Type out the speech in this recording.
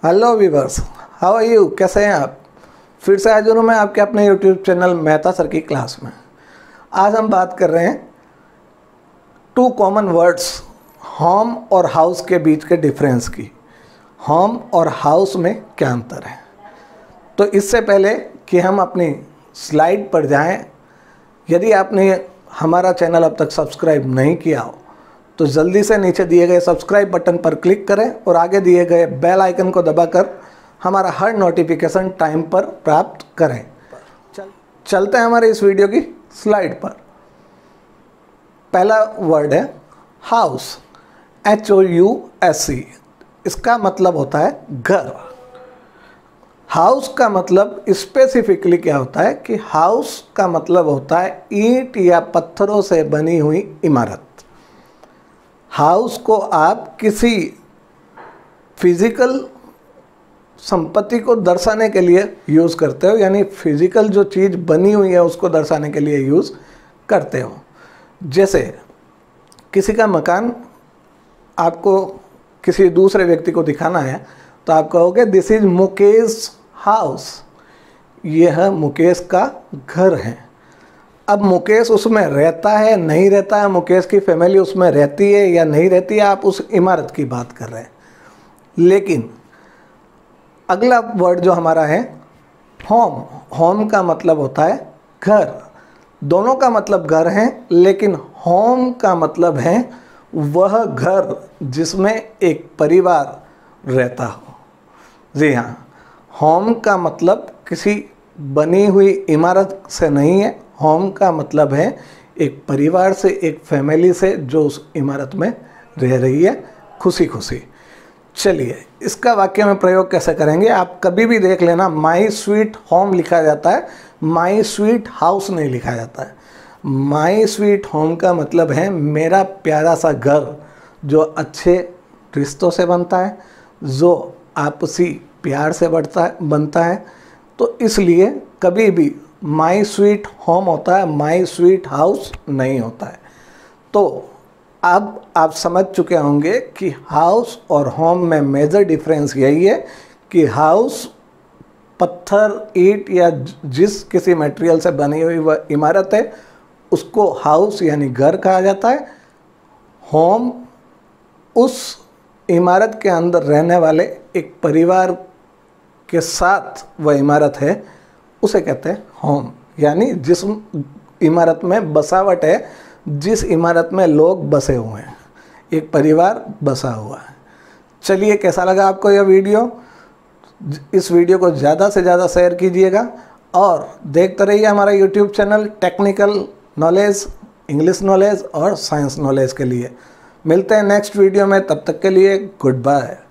Hello viewers, how are you? कैसे हैं आप? फिर से हाजिर हूँ मैं आपके अपने यूट्यूब चैनल मेहता सर की क्लास में। आज हम बात कर रहे हैं टू कॉमन वर्ड्स होम और हाउस के बीच के डिफरेंस की। होम और हाउस में क्या अंतर है? तो इससे पहले कि हम अपनी स्लाइड पर जाएं, यदि आपने हमारा चैनल अब तक सब्सक्राइब नहीं किया हो तो जल्दी से नीचे दिए गए सब्सक्राइब बटन पर क्लिक करें और आगे दिए गए बेल आइकन को दबाकर हमारा हर नोटिफिकेशन टाइम पर प्राप्त करें। चलते हैं हमारे इस वीडियो की स्लाइड पर। पहला वर्ड है हाउस, HOUSE। इसका मतलब होता है घर। हाउस का मतलब स्पेसिफिकली क्या होता है कि हाउस का मतलब होता है ईंट या पत्थरों से बनी हुई इमारत। हाउस को आप किसी फिजिकल संपत्ति को दर्शाने के लिए यूज़ करते हो, यानी फिजिकल जो चीज़ बनी हुई है उसको दर्शाने के लिए यूज़ करते हो। जैसे किसी का मकान आपको किसी दूसरे व्यक्ति को दिखाना है तो आप कहोगे दिस इज़ मुकेश हाउस, यह मुकेश का घर है। अब मुकेश उसमें रहता है नहीं रहता है, मुकेश की फैमिली उसमें रहती है या नहीं रहती है, आप उस इमारत की बात कर रहे हैं। लेकिन अगला वर्ड जो हमारा है होम, होम का मतलब होता है घर। दोनों का मतलब घर है, लेकिन होम का मतलब है वह घर जिसमें एक परिवार रहता हो। जी हाँ, होम का मतलब किसी बनी हुई इमारत से नहीं है। होम का मतलब है एक परिवार से, एक फैमिली से जो उस इमारत में रह रही है खुशी खुशी। चलिए इसका वाक्य में प्रयोग कैसे करेंगे आप कभी भी देख लेना, माई स्वीट होम लिखा जाता है, माई स्वीट हाउस नहीं लिखा जाता है। माई स्वीट होम का मतलब है मेरा प्यारा सा घर जो अच्छे रिश्तों से बनता है, जो आपसी प्यार से बनता है। तो इसलिए कभी भी माई स्वीट होम होता है, माई स्वीट हाउस नहीं होता है। तो अब आप समझ चुके होंगे कि हाउस और होम में मेजर डिफरेंस यही है कि हाउस पत्थर, ईंट या जिस किसी मटेरियल से बनी हुई वह इमारत है उसको हाउस यानी घर कहा जाता है। होम उस इमारत के अंदर रहने वाले एक परिवार के साथ वह इमारत है उसे कहते हैं होम, यानी जिस इमारत में बसावट है, जिस इमारत में लोग बसे हुए हैं, एक परिवार बसा हुआ है। चलिए कैसा लगा आपको यह वीडियो? इस वीडियो को ज़्यादा से ज़्यादा शेयर कीजिएगा और देखते रहिए हमारा YouTube channel technical knowledge, English knowledge और साइंस नॉलेज के लिए। मिलते हैं नेक्स्ट वीडियो में, तब तक के लिए गुड बाय।